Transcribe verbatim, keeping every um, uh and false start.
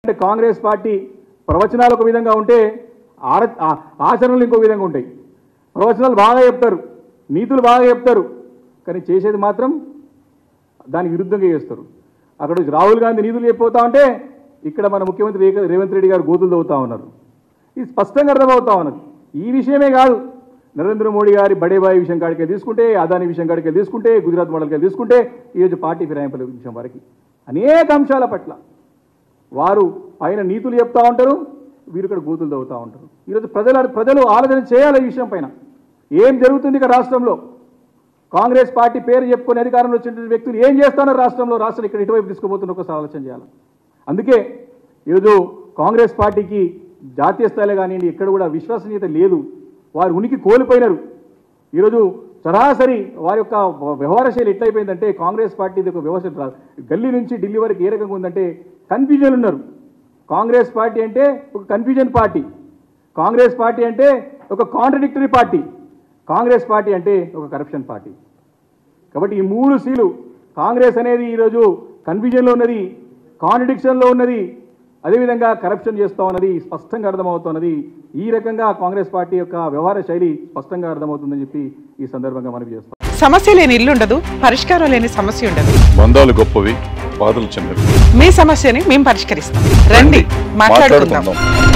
అంటే కాంగ్రెస్ పార్టీ ప్రవచనాలు ఒక విధంగా ఉంటే ఆచరణలు ఇంకో విధంగా ఉంటాయి. ప్రవచనాలు బాగా చెప్తారు, నీతులు బాగా చెప్తారు, కానీ చేసేది మాత్రం దానికి విరుద్ధంగా చేస్తారు. అక్కడ రాహుల్ గాంధీ నీతులు చెప్పిపోతా ఉంటే ఇక్కడ మన ముఖ్యమంత్రి రేవంత్ రెడ్డి గారు గోతులు తవ్వుతా ఉన్నారు. ఇది స్పష్టంగా అర్థమవుతా ఉన్నది. ఈ విషయమే కాదు, నరేంద్ర మోడీ గారి బడేబాయి విషయం కాడికి తీసుకుంటే, అదాని విషయం కాడికి తీసుకుంటే, గుజరాత్ మోడల్కి తీసుకుంటే, ఈరోజు పార్టీ ఫిరాయింపుల విషయం వరకు అనేక అంశాల పట్ల వారు పైన నీతులు చెప్తా ఉంటారు, వీరు ఇక్కడ గోతులు తవ్వుతూ ఉంటారు. ఈరోజు ప్రజల ప్రజలు ఆలోచన చేయాలి ఈ విషయం పైన. ఏం జరుగుతుంది ఇక్కడ రాష్ట్రంలో? కాంగ్రెస్ పార్టీ పేరు చెప్పుకొని అధికారంలో వచ్చిన వ్యక్తులు ఏం చేస్తున్నారు రాష్ట్రంలో? రాష్ట్రం ఇక్కడ ఇటువైపు తీసుకుపోతున్న ఒకసారి ఆలోచన చేయాలి. అందుకే ఈరోజు కాంగ్రెస్ పార్టీకి జాతీయ స్థాయిలో కానివ్వండి ఎక్కడ కూడా విశ్వసనీయత లేదు. వారు ఉనికి కోల్పోయినారు. ఈరోజు సరాసరి వారి యొక్క వ్యవహార శైలి ఎట్లయిపోయిందంటే కాంగ్రెస్ పార్టీది ఒక వ్యవస్థ గల్లీ నుంచి ఢిల్లీ వరకు ఏ రకంగా ఉందంటే కన్ఫ్యూజన్ ఉన్నారు. కాంగ్రెస్ పార్టీ అంటే ఒక కన్ఫ్యూజన్ పార్టీ, కాంగ్రెస్ పార్టీ అంటే ఒక కాంట్రడిక్టరీ పార్టీ, కాంగ్రెస్ పార్టీ అంటే ఒక కరప్షన్ పార్టీ. కాబట్టి ఈ మూడు సీలు కాంగ్రెస్ అనేది ఈరోజు కన్ఫ్యూజన్లో ఉన్నది, కాంట్రడిక్షన్లో ఉన్నది, అదేవిధంగా కరప్షన్ చేస్తూ ఉన్నది స్పష్టంగా అర్థమవుతున్నది. ఈ రకంగా కాంగ్రెస్ పార్టీ యొక్క వ్యవహార శైలి స్పష్టంగా అర్థమవుతుందని చెప్పి ఈ సందర్భంగా మనవి చేస్తాం. సమస్య లేని ఇల్లు ఉండదు, పరిష్కారం లేని సమస్య ఉండదు. బంధాలు గొప్పవి, బాధలు చిన్నవి. మీ సమస్యని మేము పరిష్కరిస్తాం. రండి మాట్లాడుకుందాం.